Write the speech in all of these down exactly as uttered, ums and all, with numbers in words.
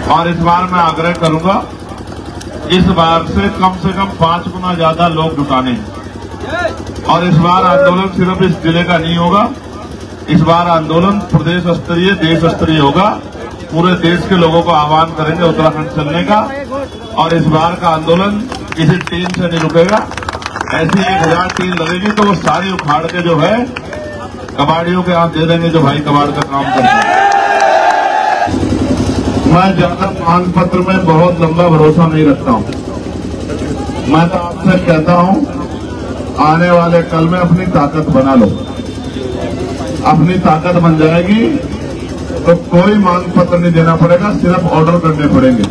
और इस बार मैं आग्रह करूंगा, इस बार से कम से कम पांच गुना ज्यादा लोग जुटाने हैं। और इस बार आंदोलन सिर्फ इस जिले का नहीं होगा, इस बार आंदोलन प्रदेश स्तरीय, देश स्तरीय होगा। पूरे देश के लोगों को आह्वान करेंगे उत्तराखंड चलने का। और इस बार का आंदोलन किसी टीम से नहीं रुकेगा। ऐसी एक हजार टीम लगेगी तो वो सारी उखाड़ के जो है कबाड़ियों के हाथ दे देंगे, जो भाई कबाड़ का काम करते हैं। मैं ज्यादा मांग पत्र में बहुत लंबा भरोसा नहीं रखता हूं। मैं तो आपसे कहता हूं, आने वाले कल में अपनी ताकत बना लो। अपनी ताकत बन जाएगी तो कोई मांग पत्र नहीं देना पड़ेगा, सिर्फ ऑर्डर करने पड़ेंगे।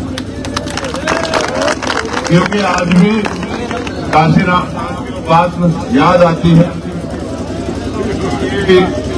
क्योंकि आज भी काशीनाथ की बात याद आती है कि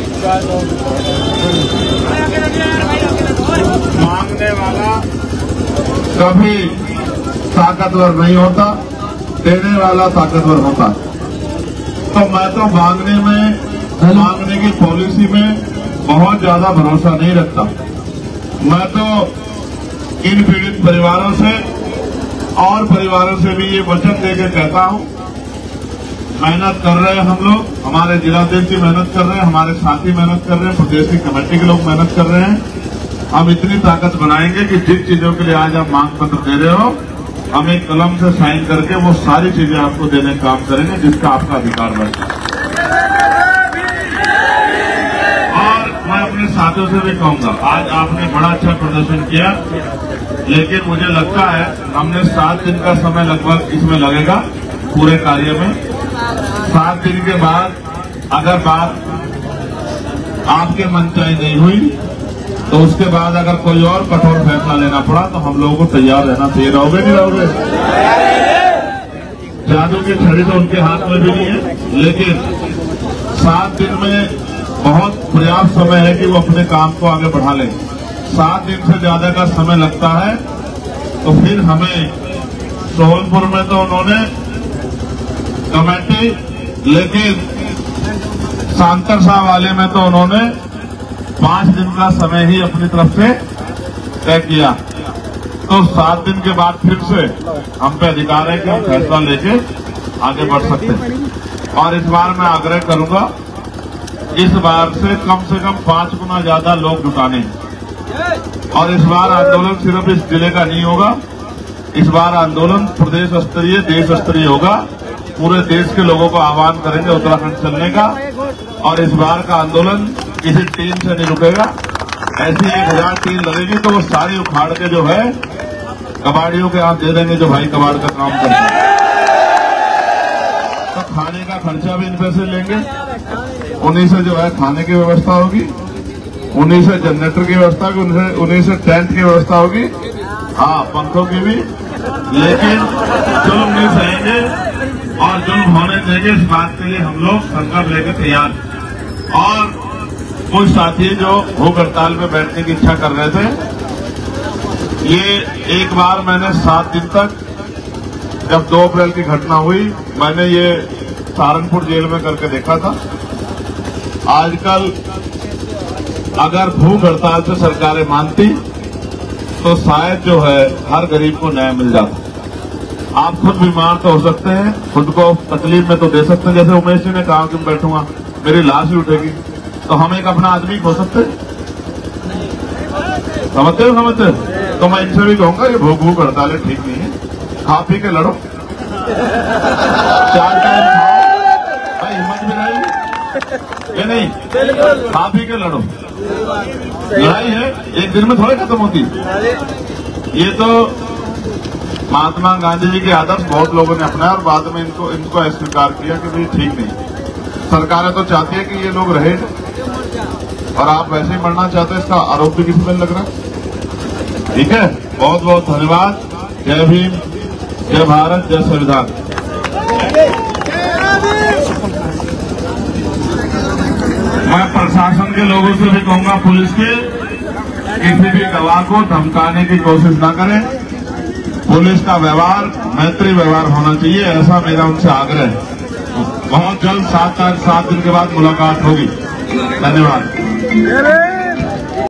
मांगने वाला कभी ताकतवर नहीं होता, देने वाला ताकतवर होता। तो मैं तो मांगने में, मांगने की पॉलिसी में बहुत ज्यादा भरोसा नहीं रखता। मैं तो इन पीड़ित परिवारों से और परिवारों से भी ये वचन देकर कहता हूं, मेहनत कर रहे हैं हम लोग, हमारे जिलाध्यक्ष भी मेहनत कर रहे हैं, हमारे साथी मेहनत कर रहे हैं, प्रदेश की कमेटी के लोग मेहनत कर रहे हैं। हम इतनी ताकत बनाएंगे कि जिन चीजों के लिए आज आप मांग पत्र दे रहे हो, हम एक कलम से साइन करके वो सारी चीजें आपको देने का काम करेंगे जिसका आपका अधिकार बनता है। और मैं अपने साथियों से भी कहूंगा, आज आपने बड़ा अच्छा प्रदर्शन किया, लेकिन मुझे लगता है हमने सात दिन का समय लगभग इसमें लगेगा पूरे कार्य में। सात दिन के बाद अगर बात आपके मनचाही नहीं हुई तो उसके बाद अगर कोई और कठोर फैसला लेना पड़ा तो हम लोगों को तैयार रहना चाहिए। रहोगे नहीं रहोगे? जादू की छड़ी तो उनके हाथ में भी नहीं है, लेकिन सात दिन में बहुत पर्याप्त समय है कि वो अपने काम को आगे बढ़ा लें। सात दिन से ज्यादा का समय लगता है तो फिर हमें सोहनपुर में तो उन्होंने कमेटी, लेकिन सांतरसा वाले में तो उन्होंने पांच दिन का समय ही अपनी तरफ से तय किया। तो सात दिन के बाद फिर से हम पे अधिकार है कि हम फैसला लेके आगे बढ़ सकते हैं। और इस बार मैं आग्रह करूंगा, इस बार से कम से कम पांच गुना ज्यादा लोग जुटाने हैं। और इस बार आंदोलन सिर्फ इस जिले का नहीं होगा, इस बार आंदोलन प्रदेश स्तरीय, देश स्तरीय होगा। पूरे देश के लोगों को आह्वान करेंगे उत्तराखंड चलने का। और इस बार का आंदोलन किसी टीम से नहीं रुकेगा। ऐसी एक हजार टीम लगेगी तो वो सारी उखाड़ के जो है कबाड़ियों के हाथ दे देंगे, जो भाई कबाड़ का काम करते हैं। तो खाने का खर्चा भी इन पैसे लेंगे, उन्हीं से जो है खाने की व्यवस्था होगी, उन्हीं से जनरेटर की व्यवस्था होगी, उन्हीं से टेंट की व्यवस्था होगी, हाँ पंखों की भी। लेकिन जुल्म नहीं सहेंगे और जुल्म होने देंगे, इस बात के लिए हम लोग संकल्प लेकर तैयार। और कुछ साथी जो भूख हड़ताल में बैठने की इच्छा कर रहे थे, ये एक बार मैंने सात दिन तक, जब दो अप्रैल की घटना हुई, मैंने ये सहारनपुर जेल में करके देखा था। आजकल अगर भूख हड़ताल से सरकारें मानती तो शायद जो है हर गरीब को न्याय मिल जाता। आप खुद बीमार तो हो सकते हैं, खुद को तकलीफ में तो दे सकते हैं। जैसे उमेश जी ने कहा कि मैं बैठूंगा मेरी लाश ही उठेगी, तो हम एक अपना आदमी हो सकते हैं। समझते हो समझते हो? तो मैं इनसे भी कहूंगा ये भूख भूख हड़तालें ठीक नहीं है, खा पी के लड़ो, चार टाइम खाओ, भाई हिम्मत भी रहेगी ये नहीं, खा पी के लड़ो। लड़ाई है एक दिन में थोड़ी खत्म होती। ये तो महात्मा गांधी जी के आदर्श बहुत लोगों ने अपनाया और बाद में इनको इनको अस्वीकार किया कि भाई ठीक नहीं। सरकारें तो चाहती है कि ये लोग रहे और आप वैसे ही मरना चाहते हैं, इसका आरोप भी किसी में लग रहा है। ठीक है, बहुत बहुत धन्यवाद। जय भीम, जय भारत, जय संविधान। मैं प्रशासन के लोगों से भी कहूंगा, पुलिस के, किसी भी गवाह को धमकाने की कोशिश न करें। पुलिस का व्यवहार मैत्री व्यवहार होना चाहिए, ऐसा मेरा उनसे आग्रह है। बहुत जल्द सात सात दिन के बाद मुलाकात होगी। धन्यवाद।